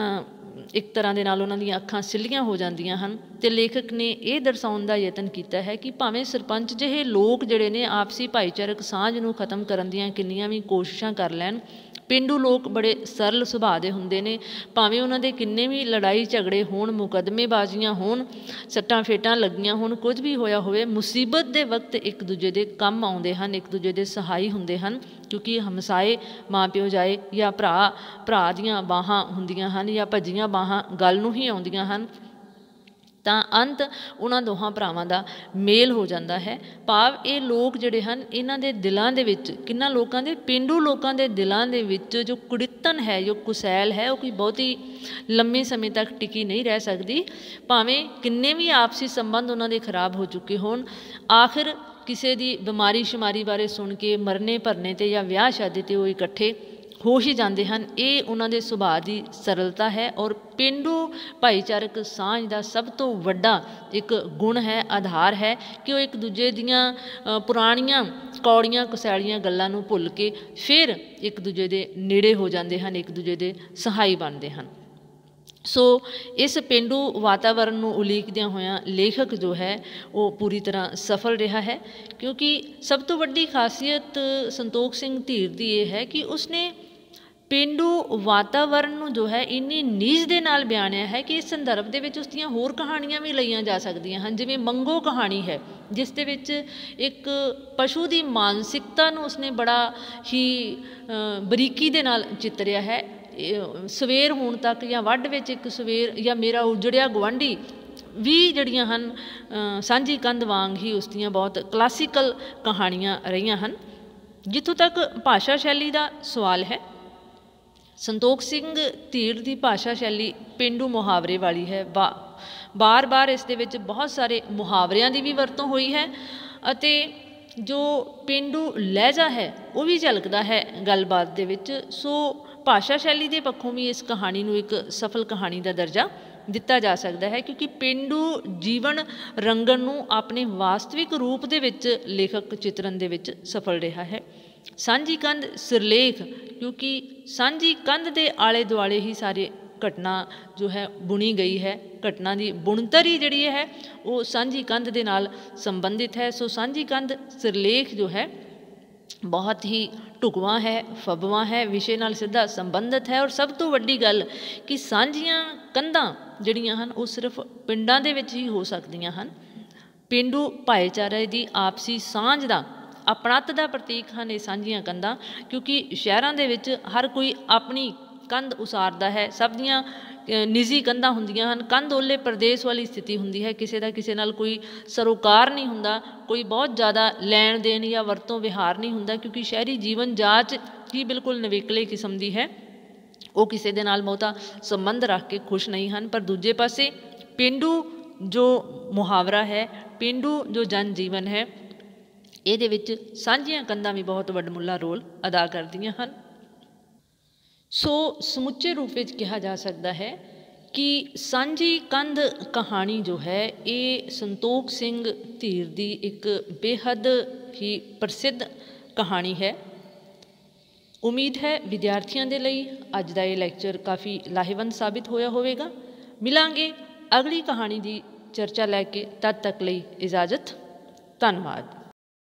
ਇੱਕ ਤਰ੍ਹਾਂ ਦੇ ਨਾਲ ਉਹਨਾਂ ਦੀਆਂ ਅੱਖਾਂ ਸਿੱਲੀਆਂ ਹੋ ਜਾਂਦੀਆਂ ਹਨ। ਅਤੇ ਲੇਖਕ ਨੇ ਇਹ ਦਰਸਾਉਣ ਦਾ ਯਤਨ ਕੀਤਾ ਹੈ ਕਿ ਭਾਵੇਂ ਸਰਪੰਚ ਜਿਹੇ ਲੋਕ ਜਿਹੜੇ ਨੇ ਆਪਸੀ ਭਾਈਚਾਰਕ ਸਾਂਝ ਨੂੰ ਖਤਮ ਕਰਨ ਦੀਆਂ ਕਿੰਨੀਆਂ ਵੀ ਕੋਸ਼ਿਸ਼ਾਂ ਕਰ ਲੈਣ, ਪੇਂਡੂ ਲੋਕ ਬੜੇ ਸਰਲ ਸੁਭਾਅ ਦੇ ਹੁੰਦੇ ਨੇ। ਭਾਵੇਂ ਉਹਨਾਂ ਦੇ ਕਿੰਨੇ ਵੀ ਲੜਾਈ ਝਗੜੇ ਹੋਣ, ਮੁਕੱਦਮੇਬਾਜ਼ੀਆਂ ਹੋਣ, ਸੱਟਾਂ ਫੇਟਾਂ ਲੱਗੀਆਂ ਹੋਣ, ਕੁਝ ਵੀ ਹੋਇਆ ਹੋਵੇ, ਮੁਸੀਬਤ ਦੇ ਵਕਤ ਇੱਕ ਦੂਜੇ ਦੇ ਕੰਮ ਆਉਂਦੇ ਹਨ, ਇੱਕ ਦੂਜੇ ਦੇ ਸਹਾਈ ਹੁੰਦੇ ਹਨ। ਕਿਉਂਕਿ ਹਮਸਾਏ ਮਾਂ ਪਿਓ ਜਾਏ ਜਾਂ ਭਰਾ ਦੀਆਂ ਬਾਹਾਂ ਹੁੰਦੀਆਂ ਹਨ ਜਾਂ ਭੱਜੀਆਂ ਬਾਹਾਂ ਗੱਲ ਨੂੰ ਹੀ ਆਉਂਦੀਆਂ ਹਨ। ਤਾਂ ਅੰਤ ਉਹਨਾਂ ਦੋਹਾਂ ਭਰਾਵਾਂ ਦਾ ਮੇਲ ਹੋ ਜਾਂਦਾ ਹੈ। ਭਾਵ ਇਹ ਲੋਕ ਜਿਹੜੇ ਹਨ ਇਹਨਾਂ ਦੇ ਦਿਲਾਂ ਦੇ ਵਿੱਚ, ਕਿੰਨਾ ਲੋਕਾਂ ਦੇ, ਪੇਂਡੂ ਲੋਕਾਂ ਦੇ ਦਿਲਾਂ ਦੇ ਵਿੱਚ ਜੋ ਕੁੜਿੱਤਨ ਹੈ, ਜੋ ਕੁਸੈਲ ਹੈ, ਉਹ ਕੋਈ ਬਹੁਤੀ ਲੰਮੇ ਸਮੇਂ ਤੱਕ ਟਿਕੀ ਨਹੀਂ ਰਹਿ ਸਕਦੀ। ਭਾਵੇਂ ਕਿੰਨੇ ਵੀ ਆਪਸੀ ਸੰਬੰਧ ਉਹਨਾਂ ਦੇ ਖਰਾਬ ਹੋ ਚੁੱਕੇ ਹੋਣ, ਆਖਿਰ ਕਿਸੇ ਦੀ ਬਿਮਾਰੀ ਸ਼ੁਮਾਰੀ ਬਾਰੇ ਸੁਣ ਕੇ ਮਰਨੇ ਭਰਨੇ 'ਤੇ ਜਾਂ ਵਿਆਹ ਸ਼ਾਦੀ 'ਤੇ ਉਹ ਇਕੱਠੇ ਹੋ ਹੀ ਜਾਂਦੇ ਹਨ। ਇਹ ਉਹਨਾਂ ਦੇ ਸੁਭਾਅ ਦੀ ਸਰਲਤਾ ਹੈ ਔਰ ਪੇਂਡੂ ਭਾਈਚਾਰਕ ਸਾਂਝ ਦਾ ਸਭ ਤੋਂ ਵੱਡਾ ਇੱਕ ਗੁਣ ਹੈ, ਆਧਾਰ ਹੈ ਕਿ ਉਹ ਇੱਕ ਦੂਜੇ ਦੀਆਂ ਪੁਰਾਣੀਆਂ ਕੌੜੀਆਂ ਕਸੈਲੀਆਂ ਗੱਲਾਂ ਨੂੰ ਭੁੱਲ ਕੇ ਫਿਰ ਇੱਕ ਦੂਜੇ ਦੇ ਨੇੜੇ ਹੋ ਜਾਂਦੇ ਹਨ, ਇੱਕ ਦੂਜੇ ਦੇ ਸਹਾਈ ਬਣਦੇ ਹਨ। ਸੋ ਇਸ ਪੇਂਡੂ ਵਾਤਾਵਰਨ ਨੂੰ ਉਲੀਕਦਿਆਂ ਹੋਇਆਂ ਲੇਖਕ ਜੋ ਹੈ ਉਹ ਪੂਰੀ ਤਰ੍ਹਾਂ ਸਫਲ ਰਿਹਾ ਹੈ। ਕਿਉਂਕਿ ਸਭ ਤੋਂ ਵੱਡੀ ਖਾਸੀਅਤ ਸੰਤੋਖ ਸਿੰਘ ਧੀਰ ਦੀ ਇਹ ਹੈ ਕਿ ਉਸਨੇ ਪੇਂਡੂ ਵਾਤਾਵਰਨ ਨੂੰ ਜੋ ਹੈ ਇੰਨੀ ਨੀਝ ਦੇ ਨਾਲ ਬਿਆਨਿਆ ਹੈ ਕਿ ਇਸ ਸੰਦਰਭ ਦੇ ਵਿੱਚ ਉਸ ਦੀਆਂ ਹੋਰ ਕਹਾਣੀਆਂ ਵੀ ਲਈਆਂ ਜਾ ਸਕਦੀਆਂ ਹਨ। ਜਿਵੇਂ ਮੰਗੋ ਕਹਾਣੀ ਹੈ, ਜਿਸ ਦੇ ਵਿੱਚ ਇੱਕ ਪਸ਼ੂ ਦੀ ਮਾਨਸਿਕਤਾ ਨੂੰ ਉਸਨੇ ਬੜਾ ਹੀ ਬਰੀਕੀ ਦੇ ਨਾਲ ਚਿੱਤਰਿਆ ਹੈ। ਸਵੇਰ ਹੋਣ ਤੱਕ ਜਾਂ ਵੱਢ ਵਿੱਚ ਇੱਕ ਸਵੇਰ ਜਾਂ ਮੇਰਾ ਉਜੜਿਆ ਗੁਆਂਢੀ ਵੀ ਜਿਹੜੀਆਂ ਹਨ ਸਾਂਝੀ ਕੰਧ ਵਾਂਗ ਹੀ ਉਸ ਦੀਆਂ ਬਹੁਤ ਕਲਾਸੀਕਲ ਕਹਾਣੀਆਂ ਰਹੀਆਂ ਹਨ। ਜਿੱਥੋਂ ਤੱਕ ਭਾਸ਼ਾ ਸ਼ੈਲੀ ਦਾ ਸਵਾਲ ਹੈ, ਸੰਤੋਖ ਸਿੰਘ ਧੀਰ ਦੀ ਭਾਸ਼ਾ ਸ਼ੈਲੀ ਪੇਂਡੂ ਮੁਹਾਵਰੇ ਵਾਲੀ ਹੈ। ਬਾਰ-ਬਾਰ ਇਸ ਦੇ ਵਿੱਚ ਬਹੁਤ ਸਾਰੇ ਮੁਹਾਵਰਿਆਂ ਦੀ ਵੀ ਵਰਤੋਂ ਹੋਈ ਹੈ ਅਤੇ ਜੋ ਪੇਂਡੂ ਲਹਿਜਾ ਹੈ ਉਹ ਵੀ ਝਲਕਦਾ ਹੈ ਗੱਲਬਾਤ ਦੇ ਵਿੱਚ। ਸੋ ਭਾਸ਼ਾ ਸ਼ੈਲੀ ਦੇ ਪੱਖੋਂ ਵੀ ਇਸ ਕਹਾਣੀ ਨੂੰ ਇੱਕ ਸਫਲ ਕਹਾਣੀ ਦਾ ਦਰਜਾ ਦਿੱਤਾ ਜਾ ਸਕਦਾ ਹੈ, ਕਿਉਂਕਿ ਪੇਂਡੂ ਜੀਵਨ ਰੰਗਣ ਨੂੰ ਆਪਣੇ ਵਾਸਤਵਿਕ ਰੂਪ ਦੇ ਵਿੱਚ ਲੇਖਕ ਚਿਤਰਨ ਦੇ ਵਿੱਚ ਸਫਲ ਰਿਹਾ ਹੈ। ਸਾਂਝੀ ਕੰਧ ਸਿਰਲੇਖ, ਕਿਉਂਕਿ ਸਾਂਝੀ ਕੰਧ ਦੇ ਆਲੇ ਦੁਆਲੇ ਹੀ ਸਾਰੇ ਘਟਨਾ ਜੋ ਹੈ ਬੁਣੀ ਗਈ ਹੈ। ਘਟਨਾ ਦੀ ਬੁਣਤਰ ਹੀ ਜਿਹੜੀ ਹੈ ਉਹ ਸਾਂਝੀ ਕੰਧ ਦੇ ਨਾਲ ਸੰਬੰਧਿਤ ਹੈ। ਸੋ ਸਾਂਝੀ ਕੰਧ ਸਿਰਲੇਖ ਜੋ ਹੈ ਬਹੁਤ ਹੀ ਢੁਕਵਾਂ ਹੈ, ਫਬਵਾਂ ਹੈ, ਵਿਸ਼ੇ ਨਾਲ ਸਿੱਧਾ ਸੰਬੰਧਿਤ ਹੈ। ਔਰ ਸਭ ਤੋਂ ਵੱਡੀ ਗੱਲ ਕਿ ਸਾਂਝੀਆਂ ਕੰਧਾਂ ਜਿਹੜੀਆਂ ਹਨ ਉਹ ਸਿਰਫ ਪਿੰਡਾਂ ਦੇ ਵਿੱਚ ਹੀ ਹੋ ਸਕਦੀਆਂ ਹਨ। ਪੇਂਡੂ ਭਾਈਚਾਰੇ ਦੀ ਆਪਸੀ ਸਾਂਝ ਦਾ, ਆਪਣੱਤ ਦਾ ਪ੍ਰਤੀਕ ਹਨ ਇਹ ਸਾਂਝੀਆਂ ਕੰਧਾਂ, ਕਿਉਂਕਿ ਸ਼ਹਿਰਾਂ ਦੇ ਵਿੱਚ ਹਰ ਕੋਈ ਆਪਣੀ ਕੰਧ ਉਸਾਰਦਾ ਹੈ, ਸਭ ਦੀਆਂ ਨਿੱਜੀ ਕੰਧਾਂ ਹੁੰਦੀਆਂ ਹਨ। ਕੰਧ ਓਲੇ ਪ੍ਰਦੇਸ਼ ਵਾਲੀ ਸਥਿਤੀ ਹੁੰਦੀ ਹੈ, ਕਿਸੇ ਦਾ ਕਿਸੇ ਨਾਲ ਕੋਈ ਸਰੋਕਾਰ ਨਹੀਂ ਹੁੰਦਾ, ਕੋਈ ਬਹੁਤ ਜ਼ਿਆਦਾ ਲੈਣ ਦੇਣ ਜਾਂ ਵਰਤੋਂ ਵਿਹਾਰ ਨਹੀਂ ਹੁੰਦਾ, ਕਿਉਂਕਿ ਸ਼ਹਿਰੀ ਜੀਵਨ ਜਾਚ ਹੀ ਬਿਲਕੁਲ ਨਵੇਕਲੇ ਕਿਸਮ ਦੀ ਹੈ। ਉਹ ਕਿਸੇ ਦੇ ਨਾਲ ਬਹੁਤਾ ਸੰਬੰਧ ਰੱਖ ਕੇ ਖੁਸ਼ ਨਹੀਂ ਹਨ। ਪਰ ਦੂਜੇ ਪਾਸੇ ਪੇਂਡੂ ਜੋ ਮੁਹਾਵਰਾ ਹੈ, ਪੇਂਡੂ ਜੋ ਜਨ ਜੀਵਨ ਹੈ, ਇਹਦੇ ਵਿੱਚ ਸਾਂਝੀਆਂ ਕੰਧਾਂ ਵੀ ਬਹੁਤ ਵੱਡਮੁੱਲਾ ਰੋਲ ਅਦਾ ਕਰਦੀਆਂ ਹਨ। ਸੋ ਸਮੁੱਚੇ ਰੂਪ ਵਿੱਚ ਕਿਹਾ ਜਾ ਸਕਦਾ ਹੈ ਕਿ ਸਾਂਝੀ ਕੰਧ ਕਹਾਣੀ ਜੋ ਹੈ ਇਹ ਸੰਤੋਖ ਸਿੰਘ ਧੀਰ ਦੀ ਇੱਕ ਬੇਹੱਦ ਹੀ ਪ੍ਰਸਿੱਧ ਕਹਾਣੀ ਹੈ। ਉਮੀਦ ਹੈ ਵਿਦਿਆਰਥੀਆਂ ਦੇ ਲਈ ਅੱਜ ਦਾ ਇਹ ਲੈਕਚਰ ਕਾਫੀ ਲਾਹੇਵੰਦ ਸਾਬਿਤ ਹੋਇਆ ਹੋਵੇਗਾ। ਮਿਲਾਂਗੇ ਅਗਲੀ ਕਹਾਣੀ ਦੀ ਚਰਚਾ ਲੈ ਕੇ, ਤਦ ਤੱਕ ਲਈ ਇਜਾਜ਼ਤ। ਧੰਨਵਾਦ।